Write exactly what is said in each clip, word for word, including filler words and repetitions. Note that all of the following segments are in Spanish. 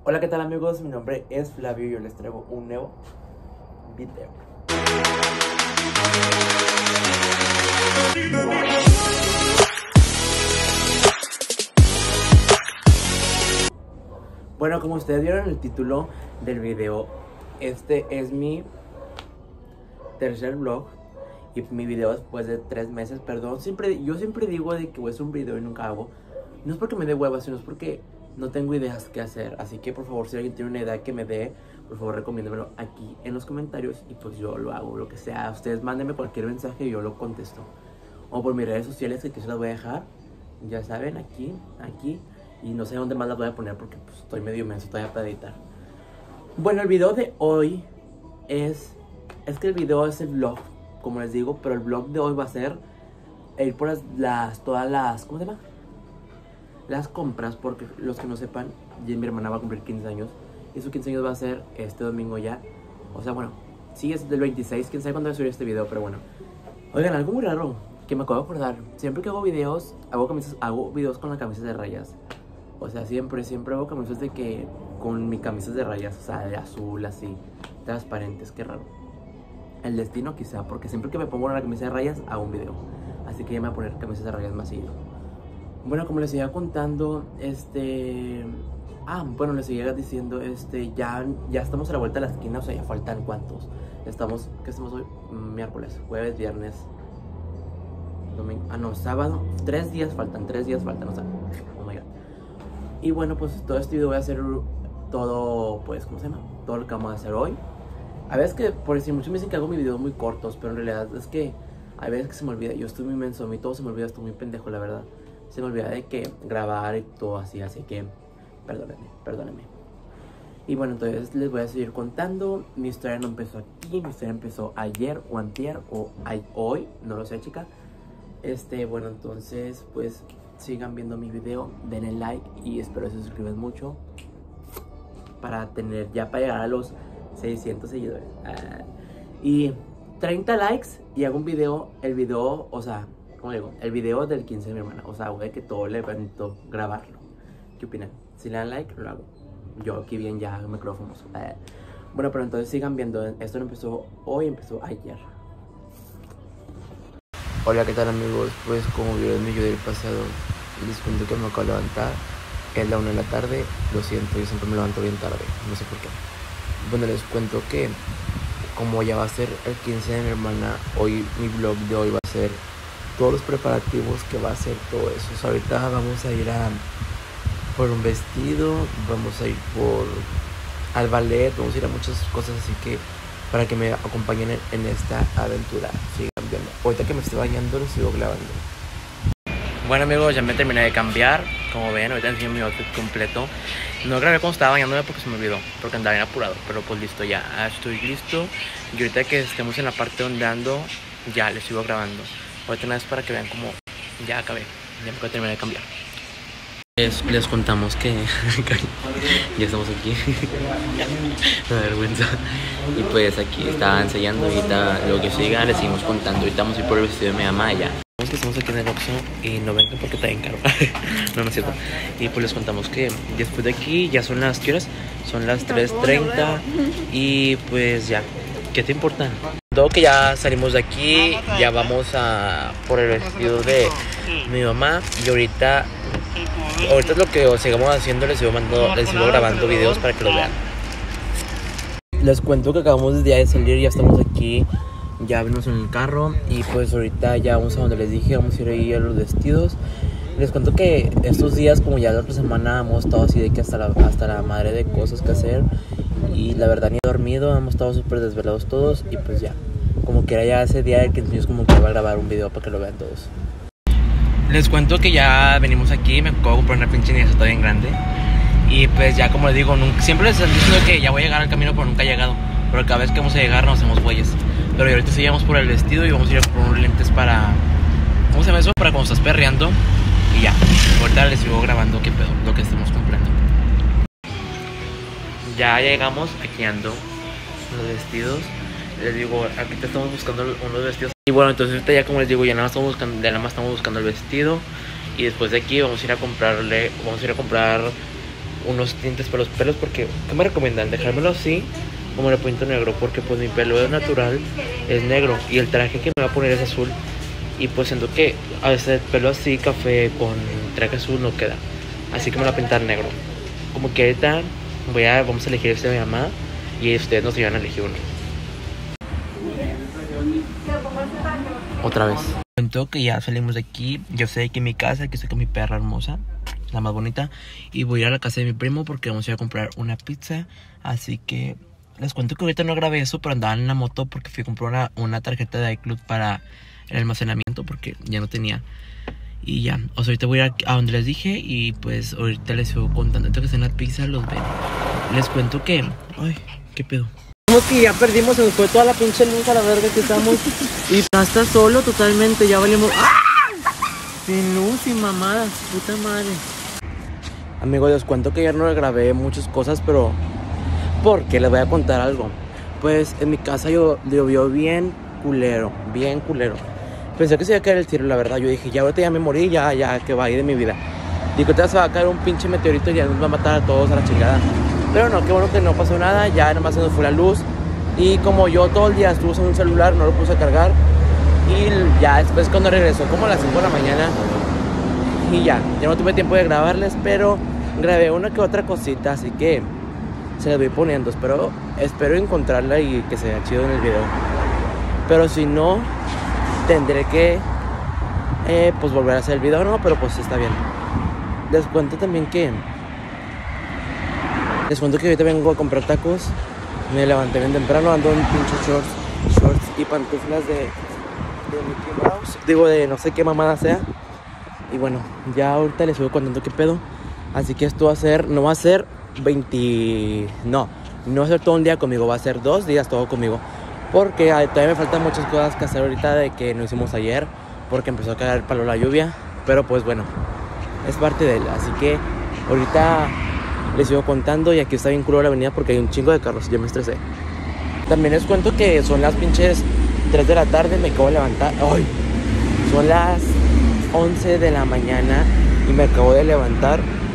Hola, ¿qué tal amigos? Mi nombre es Flavio y yo les traigo un nuevo video. Bueno, como ustedes vieron en el título del video, este es mi tercer vlog y mi video después de tres meses, perdón. Siempre, yo siempre digo de que voy a hacer un video y nunca hago. No es porque me dé hueva, sino es porque no tengo ideas que hacer. Así que por favor, si alguien tiene una idea que me dé, por favor recomiéndemelo aquí en los comentarios y pues yo lo hago, lo que sea. Ustedes mándenme cualquier mensaje y yo lo contesto. O por mis redes sociales, que aquí se las voy a dejar. Ya saben, aquí, aquí. Y no sé dónde más las voy a poner porque pues, estoy medio menso todavía para editar. Bueno, el video de hoy es... Es que el video es el vlog, como les digo, pero el vlog de hoy va a ser ir por las, las todas las... ¿Cómo se llama? Las compras, porque los que no sepan, mi hermana va a cumplir quince años. Y sus quince años va a ser este domingo ya. O sea, bueno, sí es del veintiséis, quién sabe cuándo voy a subir este video, pero bueno. Oigan, algo muy raro que me acabo de acordar. Siempre que hago videos, hago camisas, hago videos con las camisas de rayas. O sea, siempre, siempre hago camisas de que... Con mis camisas de rayas, o sea, de azul, así, transparentes, qué raro. El destino quizá, porque siempre que me pongo una camisa de rayas, hago un video. Así que ya me voy a poner camisas de rayas más seguido. Bueno, como les iba contando, este... Ah, bueno, les seguía diciendo, este, ya, ya estamos a la vuelta de la esquina, o sea, ya faltan ¿cuántos? Estamos, ¿qué estamos hoy? Miércoles, jueves, viernes, domingo, ah no, sábado, tres días faltan, tres días faltan, o sea, oh my god. Y bueno, pues todo este video voy a hacer todo, pues, ¿cómo se llama? Todo lo que vamos a hacer hoy. A veces que, por decir, muchos me dicen que hago mis videos muy cortos, pero en realidad es que hay veces que se me olvida, yo estoy muy inmenso, a mí todo se me olvida, estoy muy pendejo, la verdad. Se me olvida de que grabar y todo así, así que perdónenme, perdónenme. Y bueno, entonces les voy a seguir contando. Mi historia no empezó aquí, mi historia empezó ayer o antier o ay, hoy, no lo sé, chica. Este, bueno, entonces pues sigan viendo mi video, denle like y espero que se suscriban mucho para tener, ya para llegar a los seiscientos seguidores. Ah, y treinta likes y hago un video, el video, o sea, ¿cómo digo? El video del quince de mi hermana. O sea, voy a que todo el evento grabarlo. ¿Qué opinan? Si le dan like, lo hago. Yo aquí bien ya me creo famoso. Eh. Bueno, pero entonces sigan viendo. Esto no empezó hoy, empezó ayer. Hola, ¿qué tal amigos? Pues como vieron en mi video del pasado, les cuento que me acabo de levantar. Es la una de la tarde. Lo siento, yo siempre me levanto bien tarde. No sé por qué. Bueno, les cuento que como ya va a ser el quince de mi hermana, hoy mi vlog de hoy va a ser todos los preparativos que va a hacer todo eso. O sea, ahorita vamos a ir a por un vestido, vamos a ir por al ballet, vamos a ir a muchas cosas, así que para que me acompañen en, en esta aventura. Sigan viendo. Ahorita que me estoy bañando lo sigo grabando. Bueno amigos, ya me terminé de cambiar. Como ven, ahorita enseño mi outfit completo. No grabé cuando estaba bañándome porque se me olvidó, porque andaba bien apurado. Pero pues listo, ya estoy listo. Y ahorita que estemos en la parte donde ando, ya les sigo grabando. Ahorita una vez para que vean como ya acabé. Ya me terminé de cambiar. Les, les contamos que ya estamos aquí. Me da vergüenza. Y pues aquí estaba ensayando. Ahorita lo que siga les seguimos contando. Ahorita vamos a ir por el vestido de mi mamá ya. Que estamos aquí en el Oxxo y no vengan porque está bien caro. No, no es cierto. Y pues les contamos que después de aquí ya son las, ¿qué horas? Son las tres treinta y pues ya, ¿qué te importa? Todo que ya salimos de aquí, ya vamos a por el vestido de mi mamá y ahorita, ahorita es lo que sigamos haciendo, les sigo, mandando, les sigo grabando videos para que lo vean. Les cuento que acabamos de salir, ya estamos aquí. Ya venimos en el carro y pues ahorita ya vamos a donde les dije, vamos a ir ahí a los vestidos. Les cuento que estos días, como ya la otra semana, hemos estado así de que hasta la, hasta la madre de cosas que hacer. Y la verdad ni he dormido, hemos estado súper desvelados todos y pues ya. Como que era ya ese día el que entonces como que iba a grabar un video para que lo vean todos. Les cuento que ya venimos aquí, me acabo de comprar una pinche niña, está bien grande. Y pues ya como les digo, nunca, siempre les han dicho que ya voy a llegar al camino pero nunca he llegado. Pero cada vez que vamos a llegar nos hacemos güeyes. Pero ahorita seguimos por el vestido y vamos a ir por unos lentes para... ¿Cómo se llama eso? Para cuando estás perreando. Y ya, ahorita les sigo grabando qué pedo, lo que estemos comprando. Ya llegamos, aquí ando los vestidos. Les digo, aquí te estamos buscando unos vestidos. Y bueno, entonces ahorita ya como les digo, ya nada más estamos buscando, ya nada más estamos buscando el vestido. Y después de aquí vamos a ir a comprarle, vamos a ir a comprar unos tintes para los pelos, porque ¿qué me recomiendan? ¿Dejármelo así o me lo pinto negro? Porque pues mi pelo es natural, es negro, y el traje que me va a poner es azul. Y pues siento que a veces el pelo así, café, con traje azul no queda. Así que me lo voy a pintar negro. Como que ahorita voy a, vamos a elegir este de mi mamá, y ustedes nos iban a elegir uno. Otra vez. Cuento que ya salimos de aquí. Yo estoy aquí en mi casa, aquí estoy con mi perra hermosa, la más bonita. Y voy a ir a la casa de mi primo porque vamos a ir a comprar una pizza. Así que les cuento que ahorita no grabé eso, pero andaba en la moto porque fui a comprar una, una tarjeta de iCloud para el almacenamiento porque ya no tenía. Y ya, o sea, ahorita voy a ir a donde les dije y pues ahorita les sigo contando. Entonces que estén en la pizza, los ven. Les cuento que... Ay, qué pedo. Como que ya perdimos, se nos fue toda la pinche luz a la verga que estamos. Y ya está solo totalmente, ya valimos. ¡Ah! Sin luz, sin mamadas, puta madre. Amigos, les cuento que ayer no grabé muchas cosas, pero... porque les voy a contar algo. Pues en mi casa yo llovió bien culero, bien culero. Pensé que se iba a caer el cielo, la verdad. Yo dije, ya ahorita ya me morí, ya, ya, que va a ir de mi vida. Digo, ahorita se va a caer un pinche meteorito y ya nos va a matar a todos a la chingada. Pero no, qué bueno que no pasó nada, ya nomás se nos fue la luz. Y como yo todo el día estuve usando un celular, no lo puse a cargar. Y ya después cuando regresó, como a las cinco de la mañana. Y ya, ya no tuve tiempo de grabarles, pero grabé una que otra cosita, así que se las voy poniendo. Espero, espero encontrarla y que se vea chido en el video. Pero si no, tendré que eh, pues volver a hacer el video, no, pero pues está bien. Les cuento también que Les cuento que ahorita vengo a comprar tacos. Me levanté bien temprano, ando en pinches shorts, shorts y pantuflas de, de Mickey Mouse. Digo, de no sé qué mamada sea. Y bueno, ya ahorita les sigo contando qué pedo. Así que esto va a ser, no va a ser veinte... No, no va a ser todo un día conmigo, va a ser dos días todo conmigo. Porque ay, todavía me faltan muchas cosas que hacer ahorita de que no hicimos ayer. Porque empezó a caer el palo la lluvia. Pero pues bueno, es parte de él. Así que ahorita les sigo contando. Y aquí está bien culo la avenida porque hay un chingo de carros. Ya me estresé. También les cuento que son las pinches tres de la tarde. Me acabo de levantar. ¡Ay! Son las once de la mañana. Y me acabo de levantar.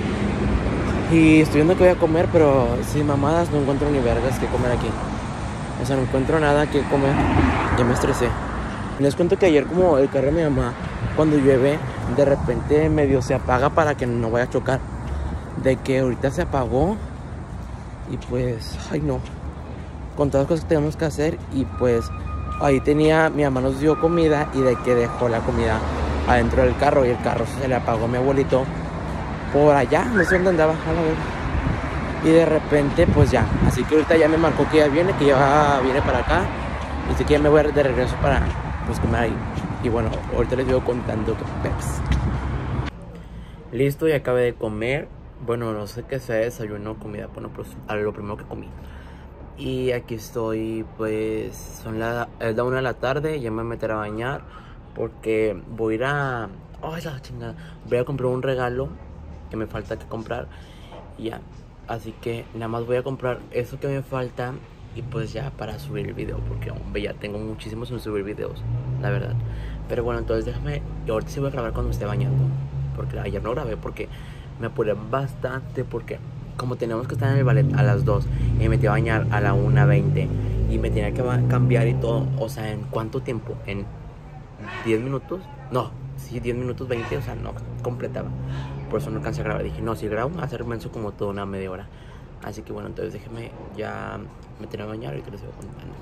Y estoy viendo que voy a comer. Pero sin mamadas no encuentro ni vergas que comer aquí. O sea, no encuentro nada que comer. Ya me estresé. Les cuento que ayer, como el carro de mi mamá, cuando llueve, de repente medio se apaga para que no vaya a chocar. De que ahorita se apagó. Y pues, ay no. Con todas las cosas que tenemos que hacer. Y pues, ahí tenía, mi mamá nos dio comida. Y de que dejó la comida adentro del carro. Y el carro se le apagó a mi abuelito por allá, no sé dónde andaba, a la vez. Y de repente, pues ya. Así que ahorita ya me marcó que ya viene, que ya viene para acá. Y así que ya me voy de regreso para, pues, comer ahí. Y bueno, ahorita les sigo contando que peps. Listo, ya acabé de comer. Bueno, no sé qué sea desayuno, comida. Bueno, pues a lo primero que comí. Y aquí estoy, pues, son la, es la una de la tarde. Ya me voy a meter a bañar. Porque voy a ir a... Ay, la chingada. Voy a comprar un regalo que me falta que comprar. Y ya. Así que nada más voy a comprar eso que me falta. Y pues ya para subir el video. Porque hombre, ya tengo muchísimos en subir videos, la verdad. Pero bueno, entonces déjame. Yo ahorita sí voy a grabar cuando me esté bañando. Porque ayer no grabé porque me apuré bastante. Porque como teníamos que estar en el ballet a las dos y me metí a bañar a la una veinte. Y me tenía que cambiar y todo. O sea, ¿en cuánto tiempo? ¿En diez minutos? No, sí, diez minutos, veinte. O sea, no completaba. Por eso no alcancé a grabar. Dije, no, si grabo, va a ser menso como toda una media hora. Así que bueno, entonces déjeme ya meterme a bañar y que les sigo contando.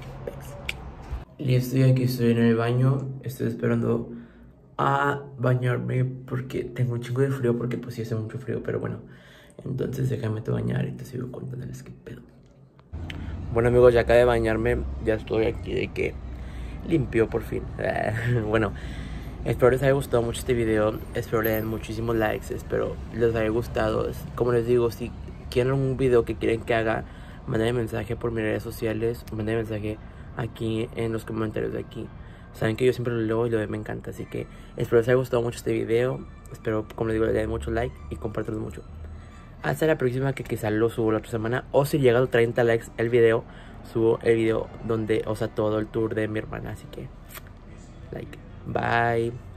Listo, y aquí estoy en el baño. Estoy esperando a bañarme porque tengo un chingo de frío. Porque pues sí hace mucho frío, pero bueno. Entonces déjame te bañar y te sigo contándoles qué pedo. Bueno amigos, ya acabé de bañarme. Ya estoy aquí de que limpio por fin. Bueno, espero les haya gustado mucho este video. Espero le den muchísimos likes. Espero les haya gustado. Como les digo, si quieren un video que quieren que haga, manden mensaje por mis redes sociales. Manden mensaje aquí en los comentarios de aquí. Saben que yo siempre lo leo y lo veo, me encanta. Así que espero les haya gustado mucho este video. Espero, como les digo, le den mucho like y compártanlo mucho. Hasta la próxima, que quizá lo subo la otra semana. O si llega a los treinta likes el video, subo el video donde, o sea, todo el tour de mi hermana. Así que, like, bye.